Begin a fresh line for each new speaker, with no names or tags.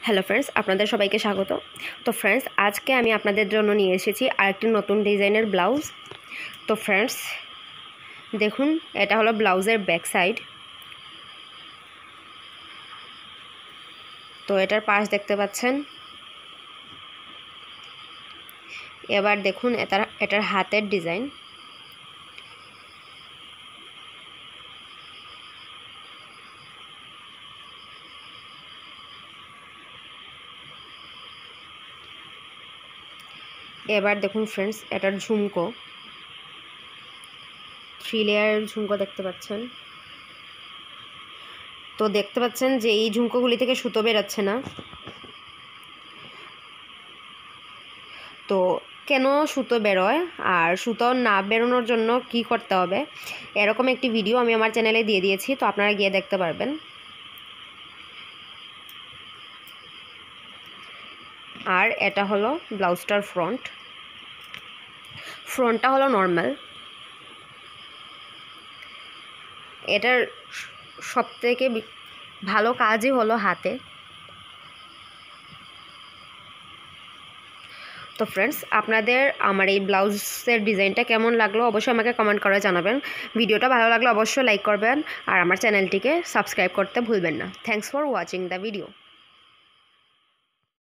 Hello friends, আপনাদের সবাইকে স্বাগত। তো ফ্রেন্ডস, আজকে আমি আপনাদের জন্য নিয়ে এসেছি আরেকটি নতুন ডিজাইনের ব্লাউজ। তো ফ্রেন্ডস দেখুন, এটা হলো ব্লাউজের ব্যাক সাইড। তো এটার পাশ দেখতে পাচ্ছেন। এবার দেখুন এটার হাতের ডিজাইন। এবার দেখুন ফ্রেন্ডস, এটার ঝুমকো, 3 লেয়ারের ঝুমকো দেখতে পাচ্ছেন। তো দেখতে পাচ্ছেন যে এই ঝুমকোগুলি থেকে সুতো বেরোচ্ছে না। তো কেন সুতো বেরোয় আর সুতো না বেরোনোর জন্য কি করতে হবে, এরকম একটি ভিডিও আমি আমার চ্যানেলে দিয়ে দিয়েছি, তো আপনারা গিয়ে দেখতে পারবেন। আর এটা হলো ব্লাউজটার ফ্রন্টটা হলো নর্মাল। এটার সবথেকে ভালো কাজই হলো হাতে। তো ফ্রেন্ডস, আপনাদের আমার এই ব্লাউজের ডিজাইনটা কেমন লাগলো অবশ্যই আমাকে কমেন্ট করে জানাবেন। ভিডিওটা ভালো লাগলে অবশ্যই লাইক করবেন আর আমার চ্যানেলটিকে সাবস্ক্রাইব করতে ভুলবেন না। Thanks for watching the video.